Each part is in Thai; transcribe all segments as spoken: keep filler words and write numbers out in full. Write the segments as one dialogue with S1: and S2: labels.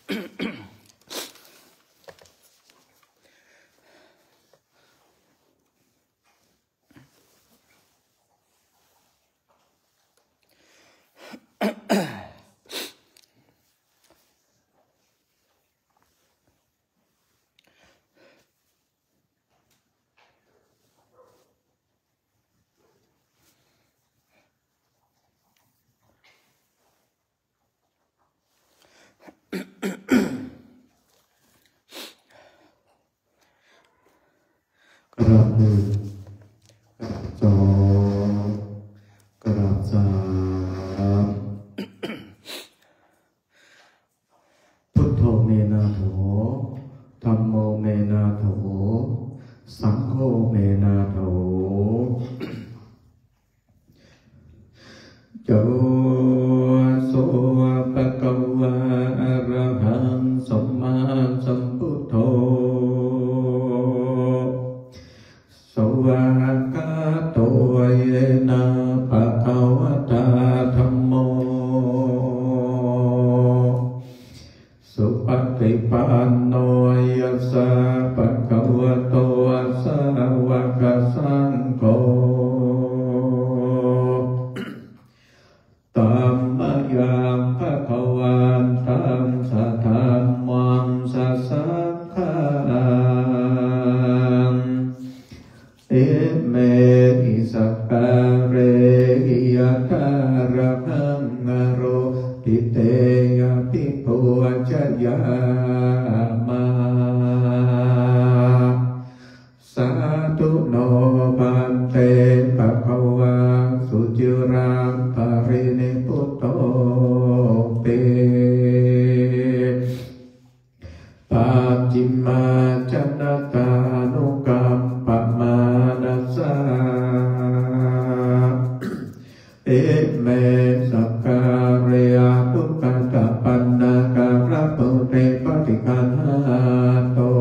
S1: กราบหนึ่งกราบสองกราบสามพุทโธเมนาโถธัมโมเมนาโถสังโฆเมนาโถโยโสภะคะวะอะระหังสัมมาสัมพุทโธสวากาโตเยนะภะคะวะตาธัมโมสุปฏิปันโนยัสสะภะคะวะโตสาวกสังโฆธัมมังยังภะคะวันตังสัทธัมมังสัสสังฆังเอเมหิสัพพะเรหิยะทาระหังอโรติเตยะปิโพชยามาสาธุโนภันเตภะคะวะสุจิรังภรินิพุตโตเปปัจจิมาจนตานุกัมปมานัสสะเอเมสักการะทุกขตปันนาการะปุเรปฏิคันหาโต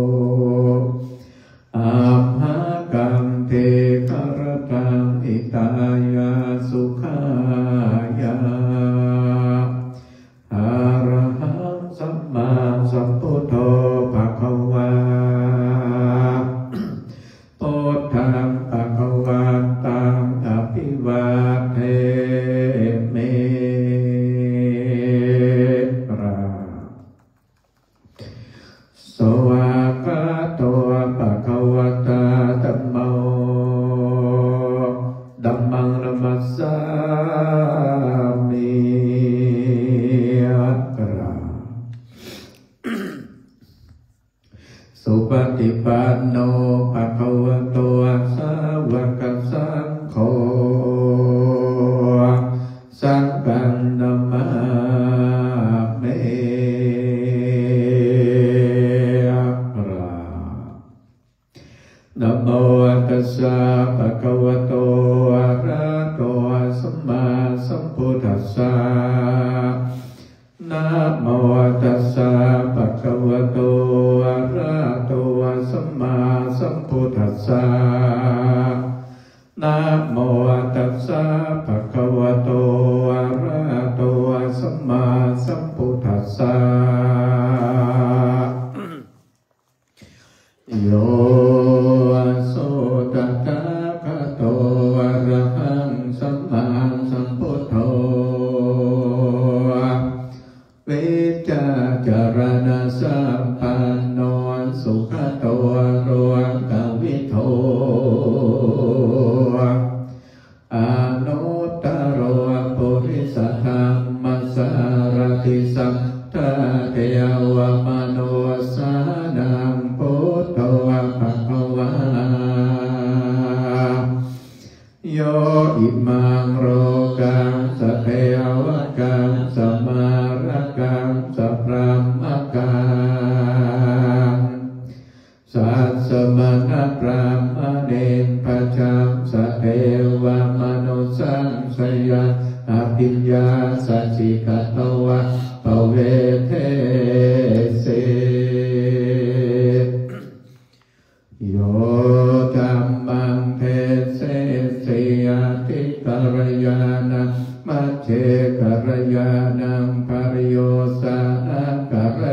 S1: อัมหากังเทกรตังอิตายาสุขายาอะระหังสัมมาสัมพุทโธภะคะวาพุทธังภะคะวันตังอภิวาเทมิราสวากาโตภะคะวะตาธัมโมธัมมังนัมมัสสามิกราสุปฏิปันโนภะคะวะโตสาวกสังโฆสังฆังนัมมามินะโมตัสสะภะคะวะโตอะระหะโตสัมมาสัมพุทธัสสะนะโมตัสสะภะคะวะโตอะระหะโตสัมมาสัมพุทธัสสะนะโมตัสสะภะคะวะโตอะระหะโตสัมมาสัมพุทธัสสะโยโสตถาคโตอะระหังสัมมาสัมพุทโธวิจาจารณะสัมปันโนสุขโตโรกวิโทอนุตตโรปุริสธรรมสารติสัมทาเทวมโนสานังพุทโธภะคะวาโยอิมังโรกังสเทวกังสมารกังสพรหมกังสัสสมณพรหมเนนปจังสเทวมนุสังสยาอภิญญาสัจจิกตวะปเวเทสิ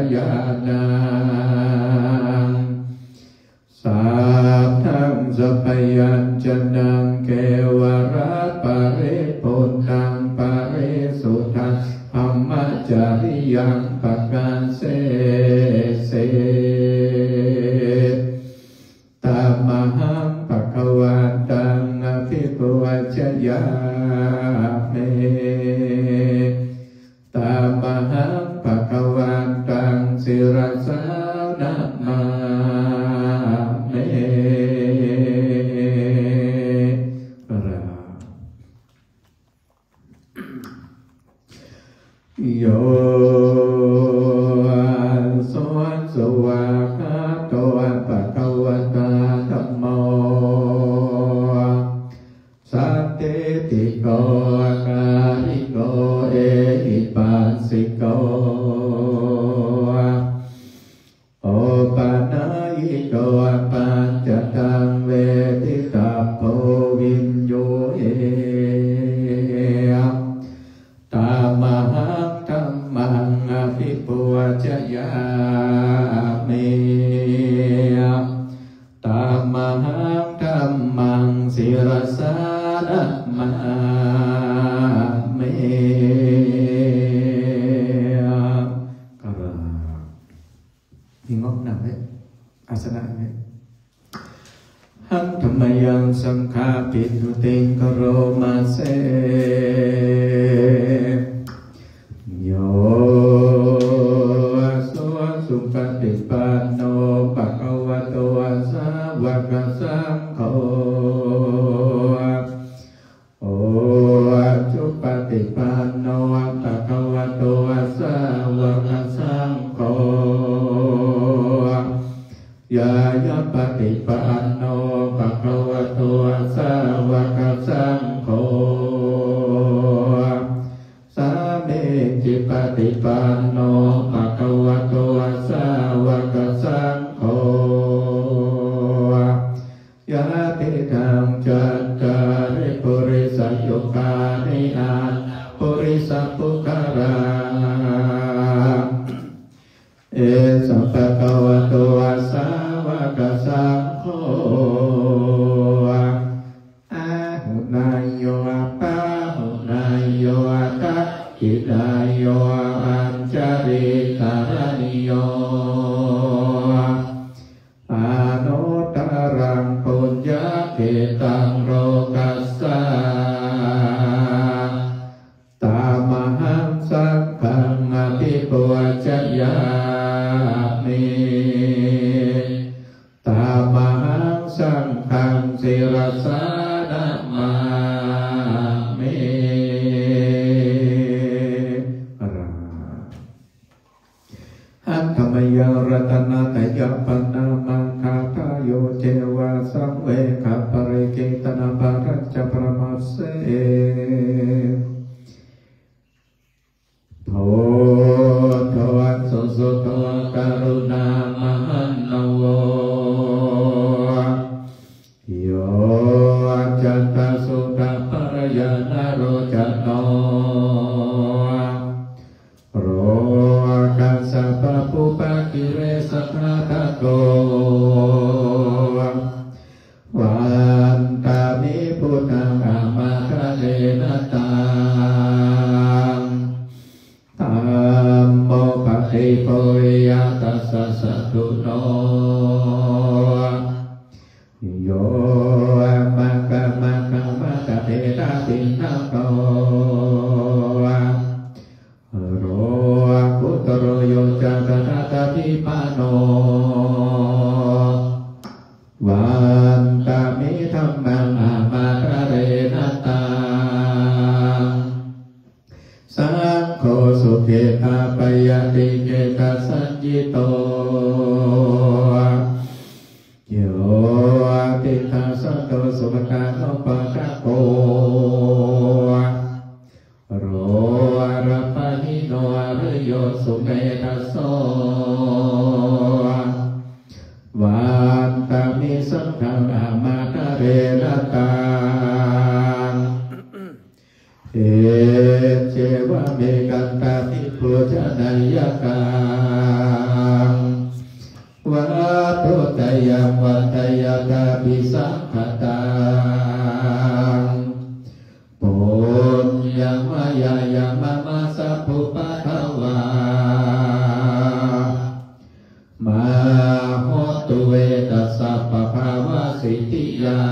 S1: ญานังสาทังสัพยัญชนะเกวรัตปะริปุณังปะริสุทธังธัมมจริยังปะกันเสเสตัมมหังภะคะวันตังอภิปุวัชยามิตัมมหังภะคะวันตังศิรสานะมามิโยสวนสวากาโตภะคะวะตาธัมโมสัตติติโกอาการิโกเอหิปัสสิโกโอปานายิโกปัญจตังเวทิตาโพวินโยเอตามหังธัมมังอภิปุวัชยามิตามหังธัมมังศิรสานะมามิกรามีงบหนักไหมอาสนะไหมหังธรรมยังสังฆาปิตุติงกโรมาเสโยสุสุปฏิปันโนภะคะวะโตสาวกสังโฆโอสุปฏิปันโนภะคะวะโตสาวกสังโฆยายะปฏิปันโนภะคะวะโตสาวกสังโฆสามิจิปฏิปันโนภะคะวะโตสาวกสังโฆยะติธังจัตตาริปุริสยุคานิอาปุริสปุคาราเอสัพพะคะวะโตสาวกสังโฆอาหุนายโยปะหุนายโยทักขินายโยอัญจริกรณิโยอาโนตรังปุญญาเกตังโลกัสสะตามหังสังฆังอภิปุวัชยามิตามหังสังฆังศิรสานะมามิหังธรรมยังรัตนะตยปนามังคาทายโยเทวาสังเวคะปริเกตนาภารัจจปรมัสเสโทโทอัสสุสุโทกรุณามหันโนโยจันตสุตปรยานโรจโนโรกัสสะปะปุปะกิเรสะนาทโกวันตามิพุทธังอามาคะเนนะตังธัมโมปะทิโพยตัสสะสะตุโนโยมะกะมะกะมะกะเทระตินะโตโรพุตโรโยจัตนะตะทิปะโนวันตามิธัมมังอามาคะเรนะตังสังโฆสุเขตาปยติเกตสัญญิโตโยติทัสสะโตสุภกาโนปะคะโกโรอรปะหิโนอริโยสุเมธัสโสวันตามิสังฆังอามาคะเรนะตังเอเจวะเมกันตาทิปุจนายกาภิสังขตังปุญญังมายายามะมาสัพพุปัทวามโหตุเวตัสสะปะภาวะสิทธิยา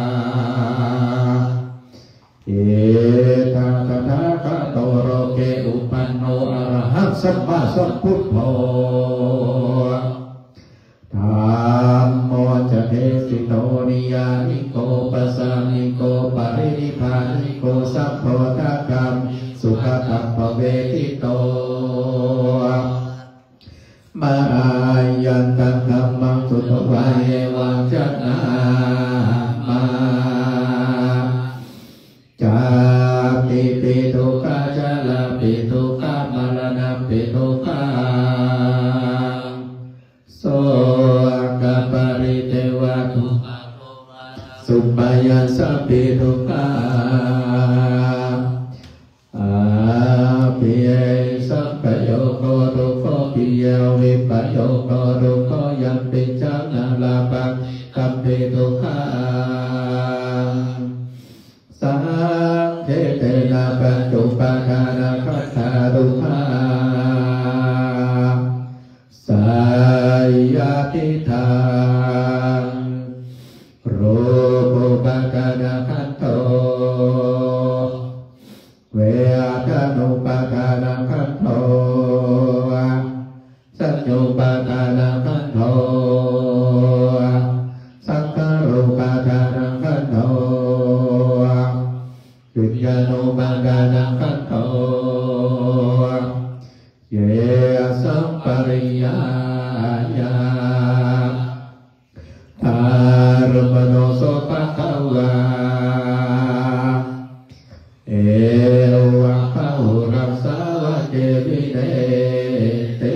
S1: เอตังตถาคโตโรเกอุปันโนอรหังสัมมาสัมพุทโธธัมโมจะเทสิโตนิยานิโกปัสสานิโกปรินิพพานิโกสัพโพธกัมสุขตัพพเวทิโตมายันตังธัมมังสุตวะเอวังจันนามาจาปิปิทุกขะจาลาปิทุกขะมรณะปิทุกขะโสกปริเทวะทุกขะสุปยัสสะปิทุกขะอาปิเยสัพพโยโกทุกขปิเยวิปโยโกทุกขยัมปิจานาลาภังกัมปิทุกขะสังเทเตนะปัจจุปทานะคัตถาทุกขาสายาติทังรูปุปกานะคันโตเวทนุปกานะคันโตสัญญูปกานะคันโตสังขารุปกานะคันโตวิญญาณุปกานะคันโตเยสัมปริยายาธารมโนโสภควาเอวะภะหุรัสสาวะเจวิเนเต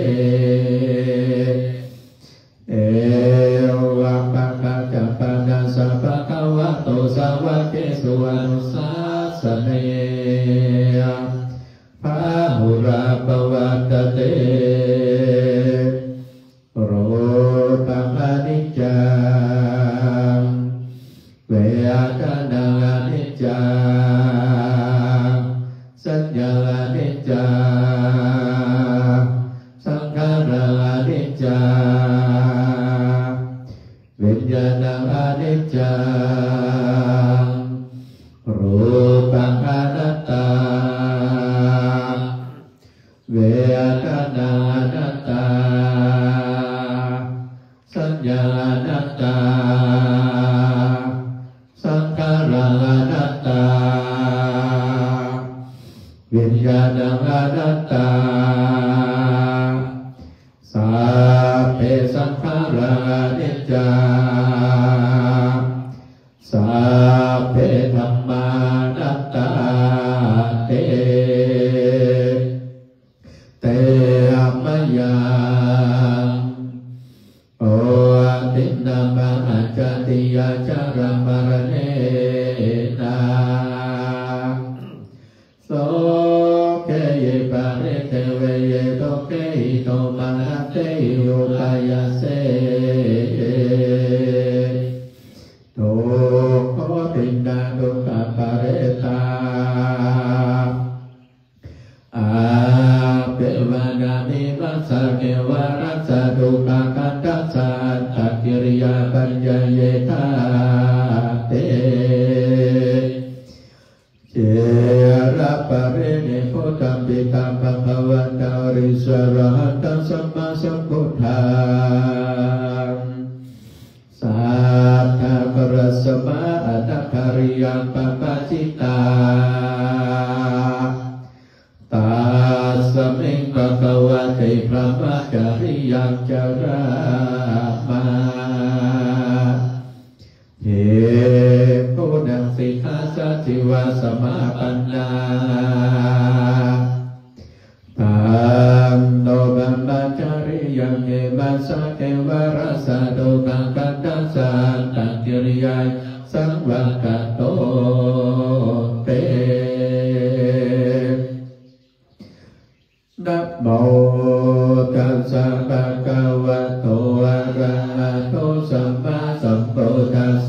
S1: เอวะภะคะจัปปะนัสสะภะคะวะโตสาวะเกสุอนุสาสเนภะหุราปวัตเตโรตังอนิจจังเวทนาอนิจจังสัญญาอนิจจังสังขารอนิจจังวิญญาณอนิจจังรูปังอนัตตาเวทนาอนัตตาสัญญาอนัตตาสังขารอนัตตาวิญญาณอนัตตาสัพเพสังขารานิจจาสัพเพธัมมานัตตาเตเตอัมมยังโอตินามาอัจจติยาจารมรเนนาโสเกเยปะเรเตเวเยโตเกหิโตมานะเตโยปายาเสโตโคตินาดุขะปะเรตาอาเปวานามิมัสสะเกวารัสสะดุขะคันตัสสะตักกิริยาปัญญเยธาเตเจระปะเรเนโพธัมปิตัมภะคะวันตาริสรหันตัสสัมมาสัมพุทธังสัทธะปรัสสะมาอัตถคาริยังปะปะจิตาตัสสะมิงภะคะวะเตพระมจาริยังจารามาเยโพนังสิกขาสัจจิวาสมาปันนาตัมโนบัมมาจาริยังเอมัสสะเกวารัสสะโดกังกัตตัสสะตังกิริยาสังวัคคะโตเตนะโมตัสสะภะคะวะโตอะระหะโตสัมมาสัมพุทธัสส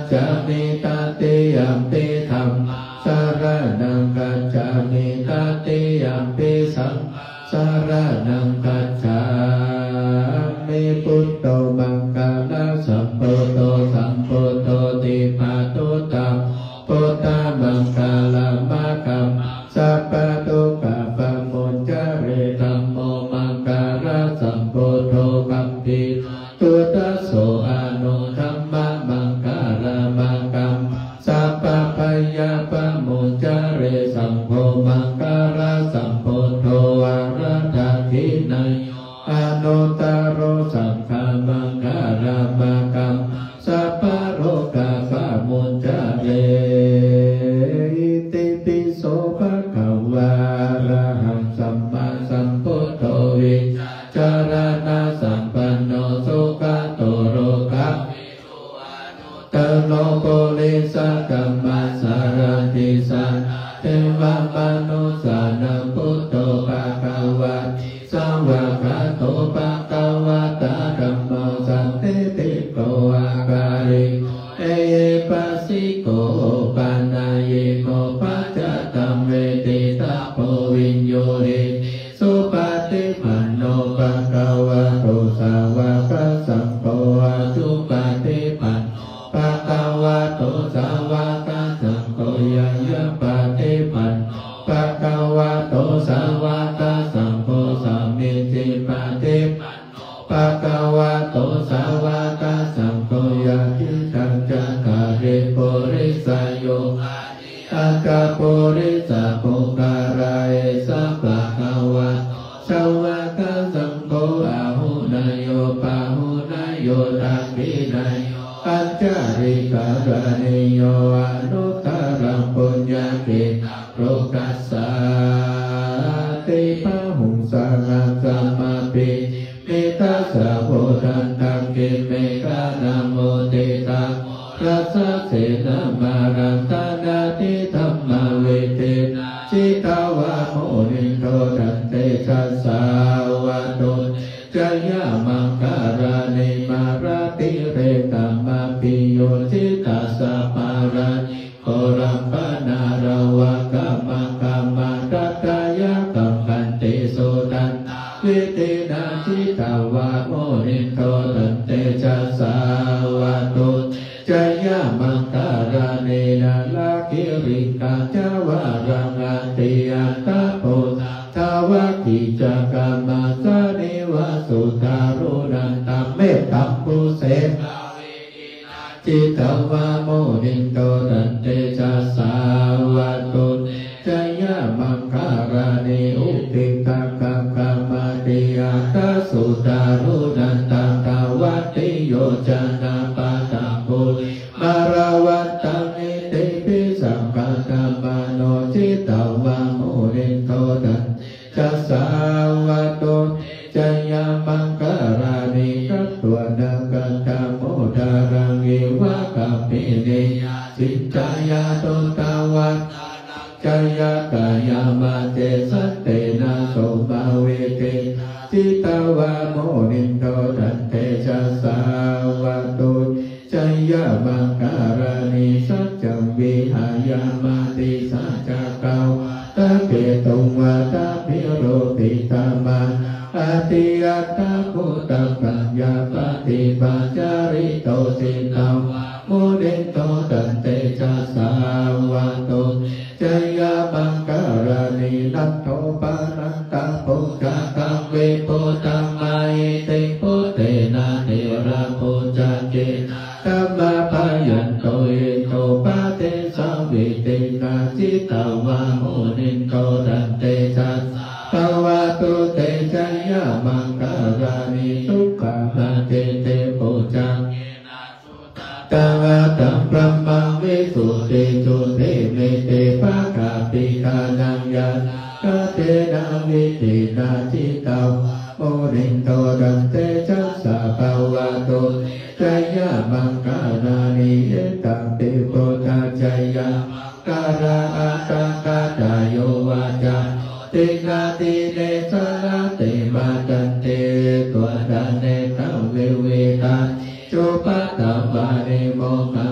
S1: จามิตติยัมปิธัมมังสรณังกัจฉามิตติยัมปิสังฆังสรณังกัจฉามิพุทโธมังคลสัมพุทโธสัมพุทโธติปัตตุตังพุทธมังคลมะกัมสัพพทุกขปมุจจาเรธัมโมมังคลสัมพุทโธกัมปิตุตัสโสอนุธัมมะมังคลมะกัมสัพพพยาปมุจจาเรสัมโฆมังคลสัมพุทโธวาระทักขินายอนุตตโรสังฆมังคลมะกัมสัพพโรกาปมุจจาเรอิติปิโสภะคะวะอะระหังสัมมาสัมพุทโธวิจารณะสัมปันโนสุขโตโรกัปปิตุอนุตตโนโพลิสักกัมมัสสารติสันเทวมนุสสานังพุทโธภะคะวะสาวกโตภะคะวะตาธัมโมสันติติโกอาการิเอปัสสิโกปานาเยโกปัจจตัมเวติตาโพวิญโยหิสุปฏิปันโนภะคะวะโตสาวกสังโฆสุปฏิปันโนภะคะวะโตสาวกสังโฆยัญญปฏิปันโนภะคะวะโตสาวกสังโฆสัมมิติปฏิปันโนภะคะวะโตสาวกสังโฆยัญญิตังจักขาริปุริสโยอาคาปุริสปุการะเอสัพพะคะวะสาวกสังโฆอาหุนายโยปะหุนายโยทักขินายโยอัจจาริการะนิโยอนุตตรังปุญญเกตังโลกัสสาติปะหุงสังฆังสัมมาปิมิตัสสะโพธันตังกิเมกะนะโมติตังรัสสะเสนามารันตานาติธัมมาเวเทนะจิตาวะโมนิโทตันเตชัสสาวะโตจยามังการานิมาราติเรตัมมาปิโยจิตัสสะมารานิโครัมปนาราวะกัมมังกัมมาตัตตายะกัมกันติสุตันตาวิตินาจิตาวะโมนิโทตันเตชัสสาวะโตจยามังการานินาลาคิริกาจาวารังอาติอัตตะโพทาวะกิจักามาสานิวาสุทารุนันตัมเมตตัมปุเสจิตาวะโมนิโตตันเตชัสสาวะโตจยามังการานิอุติกังกังกัมมาติอัตตะสุทารุนันตังทาวัติโยจนะปะตังปุมาราวัตตังอิติปิสังฆัมมาโนจิตาวะโมนิโตตันจัสสาวะโตจยามังการานิกัตตวนังกันตโมทารังเอวะกัปปิเนยสิจายาโตตาวัตจายากายามาเจสัตเตนะโสมาเวเตจิตาวะโมนิโตตันเตชัสสาวะโตจยามังการานิสัจจังวิหายามาติสัจจกาวตะเกตุงวะตะพิโรติตามาอาติอัตตะโคตังปัญญาปฏิปัจจาริโตจิตาวะโมนิโตตันเตชัสสาวะโตจยามังการานินัตโตปานันตะโพกะกังเวโพตังมาเอติโพเตนะเทระโพจักเกธัมมาพายันโตเอโตปะเตสาวิเตนะจิตาวะโมนิโตตันเตชัสสาวะโตเตจยามังการานิทุกขะเตเตโพจังตังอัตตังพระมังวิสุทธิจุเทเมเตภะกาปิกานังยานกะเตนะวิตินาจิตาวะโมนิโตตันเตชัสสะภาวะโตจยามังการานิเอตัมปิโพธาจยาการะอาตังกาตาโยวาจาตินาติเนสระเตมาตันเตตัวดาเนตังเวเวตาจุปัตตวานิโมขังโส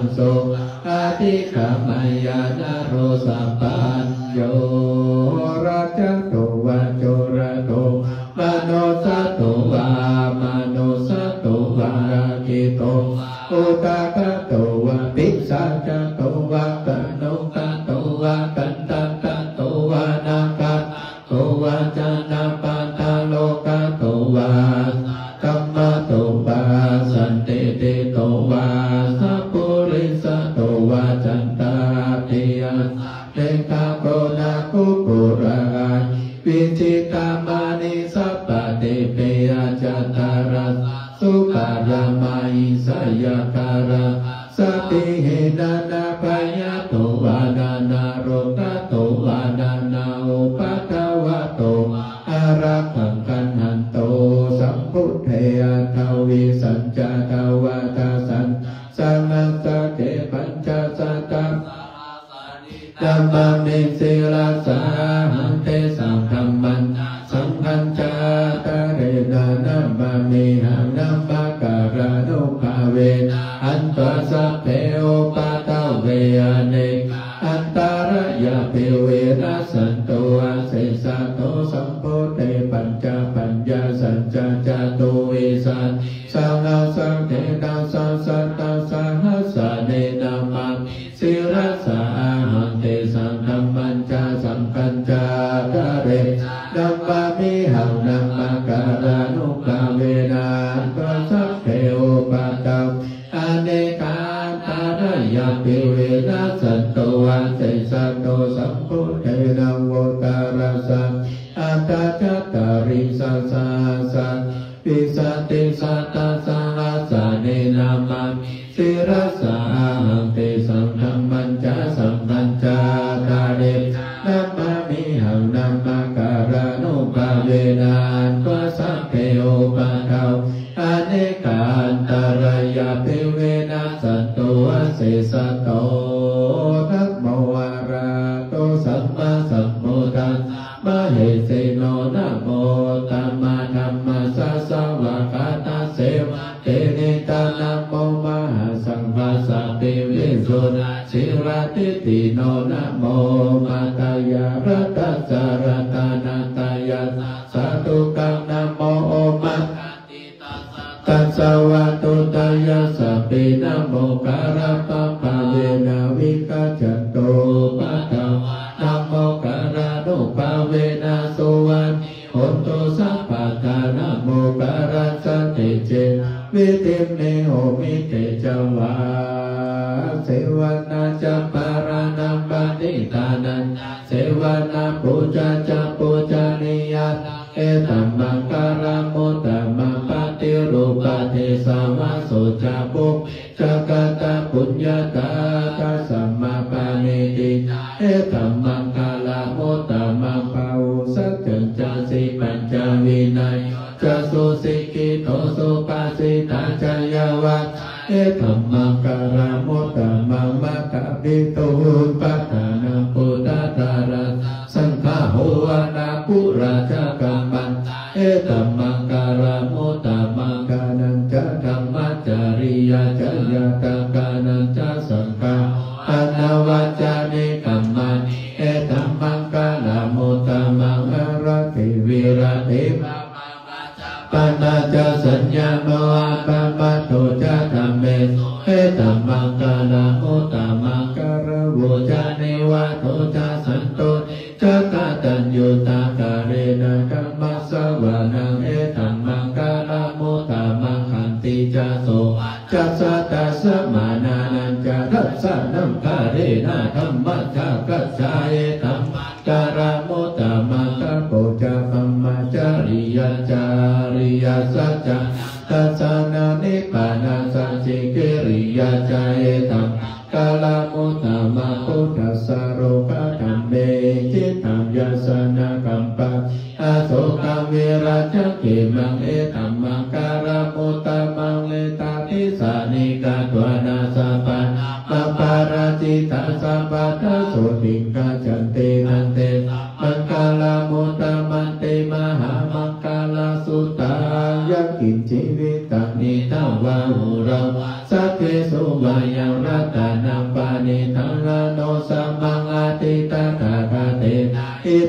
S1: อาทิขมายานโรสัพพัญโยราชโตวะโจระโตมโนสัตโตวามโนสัตโตวาราคิโตอุตากะโตวะปิสัจจโตวะกโนกะโตวะกันตังกะโตวะนาคะโตวะจานาปัตตาโลกะโตวะกัมมะโตปาสันติติโตวะสัพพุริสโตวะจันตาติยะเตกะโกนาคุปุระกายวิจิตามานิสัพพะเตเปยจัตตารัสสุขารมาอิสยาการะสติเหนานาปยะโตวานานาโรกะโตวานานาอุปัฏฐวะโตอารักขังกันหันโตสัมพุทเททวิสัญจทวะตาสันสังฆสะเกปัญจสัตตะธัมมังนิสิลาสาหันเตสังธัมมันสังฆัญจาตะเรนะนัมมะมิหังนัมมะการะโนภาเวอันตัสสะเพโอปะตะเวอเนอันตารยะเปเวนะสันโตอาเสสะโตสัมโพเตปัญจปัญญาสัจจะจตุวิสันสังฆาสังเทนะสัสสะตาสหัสสะเนนะมังสิรัสสะหันเตสังธัมมัญจสังฆัญจาตะเรนัมมะมิหังนัมมะการะนุภาเวนะตัสสะเพโอปะตะอเนกาตารยะเปเวนะสันโตอันเตสัตโตสัมพุทเทนะโวตารัสสะอัตตะจัตตาริสัสสะสังปิสัตติสัตตะสังฆัสสะเนนะมังสิรัสสะหังเตสังธัมมัญจสังฆัญจาตาเรนัมมะมิหังนัมมะการะนุภาเวนะตัสสะเพโอปะทะอเนกาอันตรายะเปเวนะสัตโตอาเสสะโตธัมโมอะระโตสัมมาสัมพุทธัสสะมะเหเสโนนะโมตัมมะธัมมัสสะสวะกาตาเสวะเตเนตานะโมมหาสังฆัสสะเปเวสุนะสิรติติโนนะโมมาตายารัตสะรัตนาตายาสาธุกังนะโมโอมะตัสสะวะโตตายาสัพเพนะโมการะปะปะเวนะวิกัจจโตปะทะนะโมการะโนภาเวนะสุวรรณโหตุสัพพะทานะโมการะสัตติเจวิติมเนโหมิเตจวาเสวนาจะปารานังปานิทานันเสวนาปูจาจะปูจานิยาเอตัมมังการะโมตตมังปฏิรูปเทสาวาโสจาปุจักตาปุญญาตาตัสสัมมาปานิติเอตัมมังกาลาโมตตมังปาวุสัจจัญจาสิปัญจวินัยจะสุสิกิโตสุปัสสิตาจายวัตเอตัมมังการะโมตตมังมัตตปิตุปัฏฐานังปุตตะตาระสังฆาโหวนาปุราชกัมมันเอตัมมังการะโมตตมังกานังจะธัมมัจจริยาจยาตังกานังจะสังฆาอนาวัจจานิกัมมันเอตัมมังการะโมตตมังอรติวิรติปานาจะสัญญาโมอาปะปะโตจะธัมเมเอตัมมังการะโมตตมังการะโวจานิวะโตจะสันโตจักตัญญูตาการะนะกัมมัสสวะนังเอตัมมังการะโมตตมังขันติจะโสจัสสะตัสสะมานานันจะรัสสะนัมภะเรนะธัมมัจจกัจจายตัมมังการะโมตตมังกะโปจะมัมมาจาริยจาริยสัจจะตัสสะนานิปานาสัจจิกิริยจายตัมกาลโมตตมังพุทธัสสะโรภะธัมเมจิตตัมยาสนะกัมปะอาโสกังเวราจักขิมังเอตัมมังการะโมตตมังเลตาทิสานิกาตวานาสัพพะมัปปาราจิตาสัพพะทัสโสติงกาจันเตนันเตมังกาลโมตตมันเตมหามังกาลสุตายักขิชีวิตานิทาวาหุเราสัพเพสุวายังรัตนัง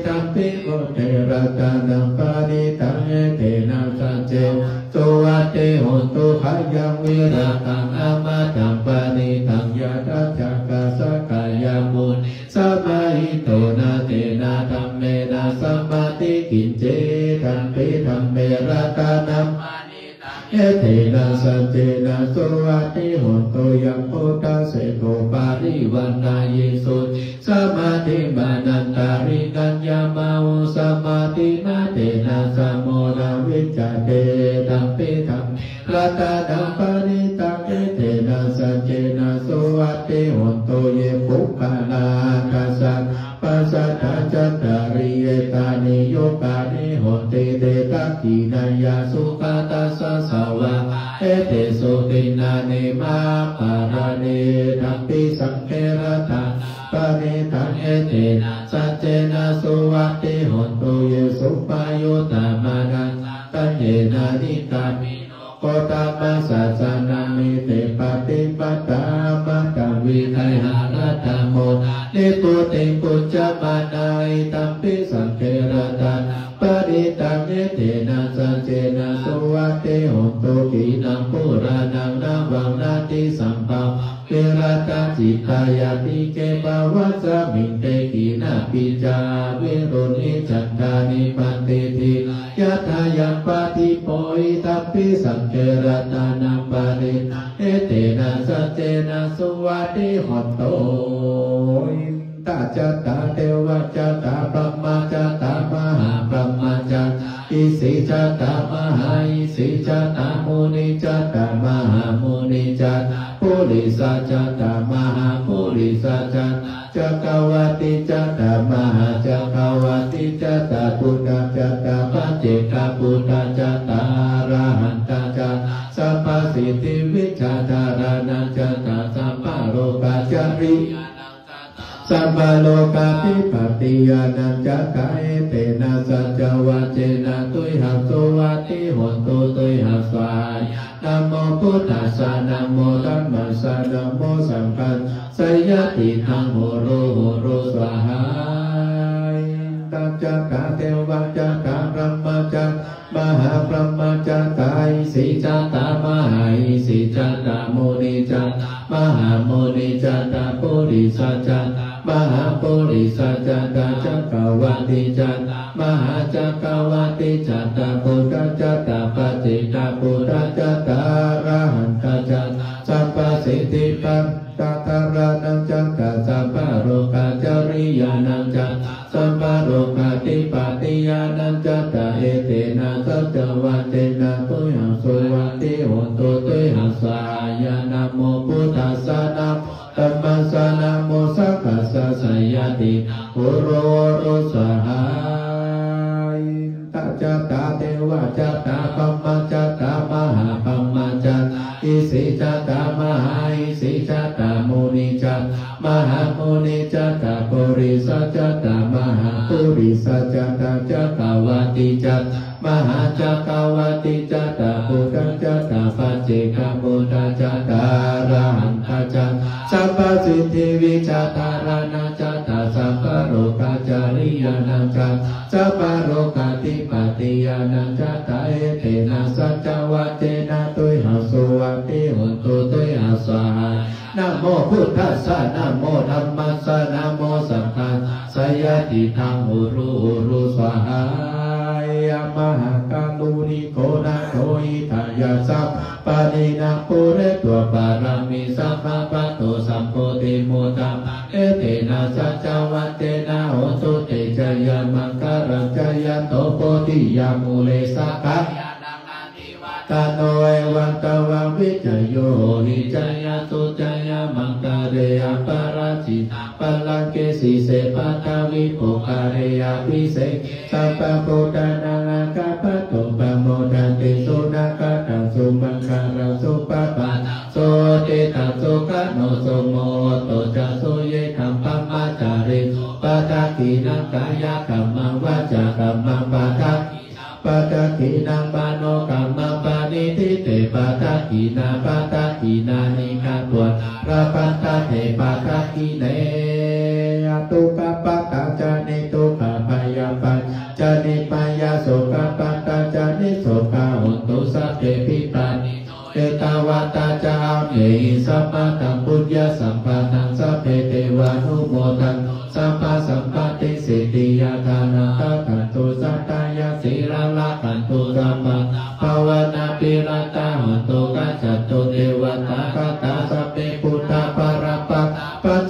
S1: ตัมปิโกเทระตานังปานิตังเอเตนะสัจเจโสวัตเตโหตุขยังวิราตังอามาตังปานิตังยะทัจจกะสกายามุนสัมมาหิโตนะเตนะธัมเมนะสัมมาติกินเจธัมปิธัมเมระตานังเอเทนะสัจเจนะโสวัตติโหตุยังพุทธะเสโกปาริวันนายิสุสมาธิมานันตาริกัญญามาอุสมาธินาเตนะสัมโมนาวิจเตตัมปิธัมรัตตังปานิตังเอเทนะสัจเจนะโสวัตติโหตุเยปุปปานาคัสสะปัสสัทธะจัตตาริเยตานิโยกานิโหติเตตักขินายาสุขตัสสะสาวะเอเตโสตินานิมาปารานิทัพพิสังเกระตาปานิทังเอเตนะสัจเจนะโสวัตติโหตุเยสุปายุตตามานังตัญเยนะนิกามิโกตาปัสสะสานามิเตปฏิปัตตามัตตวิไทหารัตโมนิปุติปุจจมานาอิตัมปิสังเกระตาปริตังเอเตนะสัจเจนะโสวัตติโหตุกินังปุรานังนาวังนาติสัมปังเวรัตจิตายาติเกปวัสสมิงเตกินาปิจาเวรุณิจัตตานิปันติทิยะทายังปฏิโปอิตัมปิสังเกระตานังปาริเอเตนะสัจเจนะโสวัตติโหตุตาจัตตาเทวจัตตาพรหมจัตตามหาพรหมจัตตาอิสิจัตตามหาอิสิจัตตามุนิจัตตามหามุนิจัตตาปุริสัจจัตตามหาปุริสัจจัตตาจักรวัติจัตตามหาจักรวัติจัตตาพุทธจัตตาปัจเจกพุทธจัตตาระหันตจัตตาสัพพสิทธิวิชาธารานังจัตตาสัพพะโลกาจาริสัมปโลกาภิปัตติยานันจักขะเอเตนะสัจจวัจเจนะตุยหัสโสวัตติโหตุตุยหัสสายนะโมพุทธัสสะนะโมธัมมัสสะนะโมสังฆัสสะยะติทังโหโรโหโรสวาหายตัจจักขะเทวจักขะพรหมจักมหาพรหมจัตตาอิสิจัตตามหาอิสิจัตตามุนิจัตตามหามุนิจัตตาปุริสัจจัตตามหาปุริสัจจัตตาจักรวัติจัตตามหาจักรวัติจัตตาพุทธจัตตาปัจเจกพุทธจัตตาระหันตจัตตาสัพพสิทธิปัตตาตารานังจัตตาสัพพะโลกาจาริยานังจัตตาสัพพะโลกาธิปัตติยานังจัตตาเอเตนะสัจจวัตเตนะตุยหัสโสวัตติโหตุตุยหัสสายานะโมพุทธัสสะนะธัมมัสสะนะโมสังฆัสสะสยติโหโรโรสหายตัจจัตตาเทวจัตตาพรหมจัตตามหาพรหมจัตตาอิสิจัตตามหาอิสิจัตตามุนิจัตตามหามุนิจัตตาปุริสัจจัตตามหาปุริสัจจัตตาจักรวัติจัตตามหาจักรวัติจัตตาพุทธจัตตาปัจเจกพุทธจัตตาระหันตจัตตาสัพพสิทธิวิชาธารานังจัตตาสัพพะโลกาจาริยานังจัตตาสัพพะโลกาธิปัตติยานังจัตตาเอเตนะสัจจวัตเตนะตุยหัสโสวัตติโหตุตุยหัสสายนะโมพุทธัสสะนะโมธัมมัสสะนะโมสังฆัสสะยะติทังโหโรโหโรสวาหายมหากาลุนิโกนะโทอิทายาสัพปะเนนะปุเรตัวปารามิสัพพะปะโตสัมโพธิโมตัมเอเตนะสัจจวัตเตนะโหตุเตจยามังคะรังจยโตโพธิยามุเลสัพพะตาโนเอวันตวังวิจโยหิจยาตุจยามังคะเรยปาราจิตปัลลังเกสีเสปัตตวิปุคาเรยปิเสสัพพะโพธานังอาคาปะโตปะโมทันติสุนักตังสุมังคารังสุปะปะโสติตังสุขโนโสโมโตจะโสเยธัมปัมมาจาริปะทะกินังกายกัมมังวาจากัมมังปะทะปัตตะกินังปาโนกัมมังปานิทิเตปัตตะกินาปัตตะกินานิกาตวนระปัตตะเทปัตตะกิเนตุกะปัตตะจานิตุกะพยา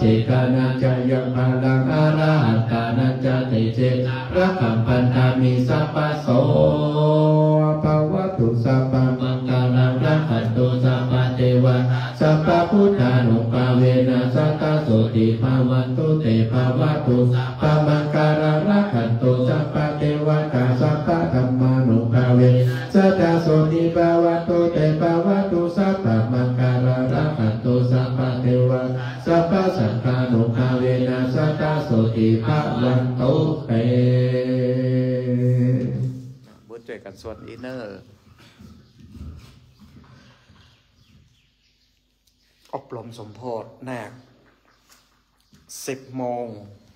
S1: จิกานาจายังพลังอาราหัตานาจาติเจรักขัมปันธามิสัพพโสภวตุสัพพมังคลังรักขันตุสัพพเทวะสัพพพุทธานุภาเวนะสัตตโสติภาวันตุเตภวตุสัพพมังคลังรักขันตุสัพพเทวตาสัพพธัมมานุภาเวสัตตโสติภาวตุเตภวตุสัพพมังคลังรักขันตุสัพพเทวะสัพพสังฆานุภาเวนะสัตตโสติภาวันตุเตบุญช่วยกันสวดอินเนอร์อบรมสมโพธินาคสิบโมง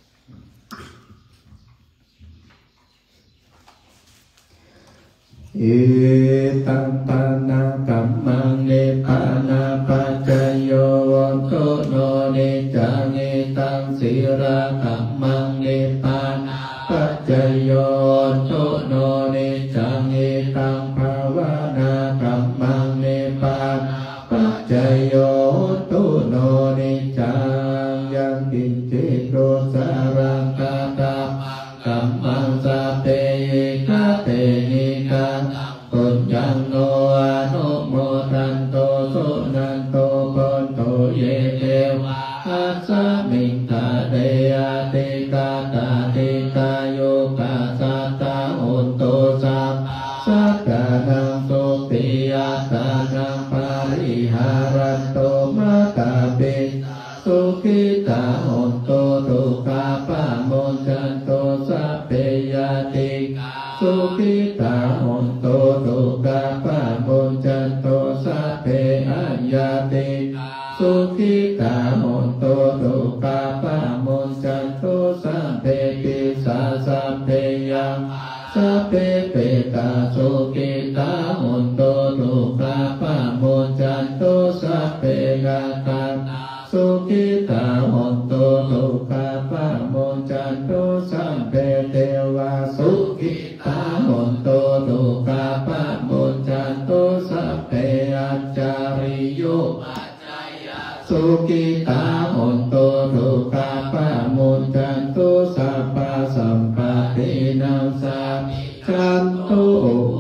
S1: อิตัมปานากัมมังเนปานาปัจจโยวันโตโนเนจังเนตังสีรากัมมังเนปานาปัจจโยวันโตโนเนจังเนตังภาวนากัมมังเนปานาปัจจโยวันโตโนเนจังยังกินจิตโรสารังกาตากัมมังสาเปยิกาเตหิกาปุญญังโนอนุโมทันโตสุนันโตปันโตเยเทวะอัสสมิงทาเดยติกาตาติกาโยกาสัตตาอุนโตสัพสักกานังสุติยาตานังปาริหารันโตมาตาปิสุขิตาอุนโตทุกขาปะโมจันโตสัพเพยติสุขิตาหุนโตทุกขาปะโมจันโตสัพเพอัญญาติสุขิตาหุนโตทุกขาปะโมจันโตสัพเพปิสาสัพเพยังสัพเพเปตาสุขิตาหุนโตทุกขาปะโมจันโตสัพเพกาตาสุขิตาหุนโตทุกขาปะโมจันโตสัพเพเทวาสุขิตาหุนโตทุกขาปะโมจันโตสัพเพอัจจาริโยสุขิตาหุนโตทุกขาปะโมจันโตสัพพสัมปะเทนังสัพพันโตโว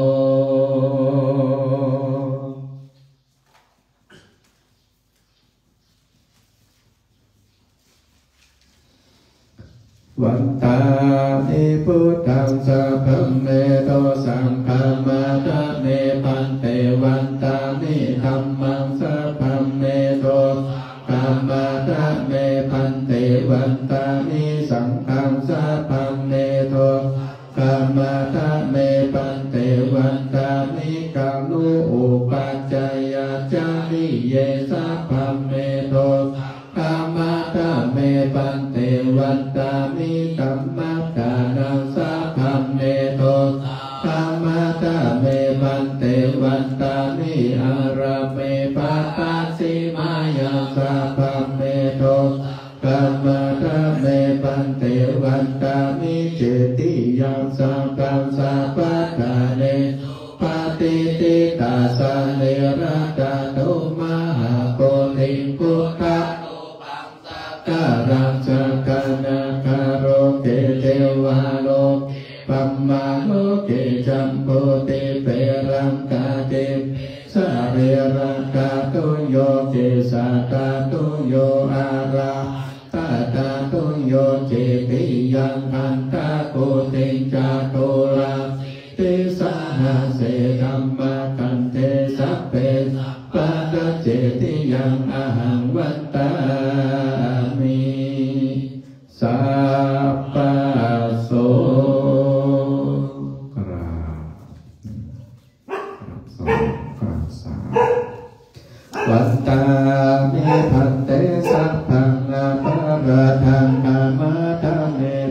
S1: วันตานิพุทธังสัพพัมเมโตสังฆามาตะเมปันเตวันตานิธัมมังสัพพัมเมโตธัมมาตะเมปันเตวันตานิสังฆังสัพพัมเมโตธัมมาตะเมปันเตวันตานิกังนุอุปัจจยาจาริเยสัพพัมเมโตธัมมาตะเมปันเตวันตานิธัมมัฏฐานังสัพพัมเมโตธัมมาตะเมปันเตวันตานิอาราเมปัสสสิมายังสัพพัมเมโตธัมมาตะเมปันเตวันตานิเจติยังสังฆังสัพพะทาเนปฏิติตาสะเนระตะโตมหาโพธิพุทธะการังสักกานาคาโรเกเทวาโลปัมมาโลเกจัมโพติเปรังกาเตสะเรรังกาตุโยเกสาตาตุโยอาราตาตาตุโยเจติยังอันตาโกติจาโตลาติสานาเสธัมมากันเทสัพเพปัตเจติยังอหังวันตามิสัพพโสกราบสองกราบสามวันตามิพันเตสัพพังนาภราทังอามาธเม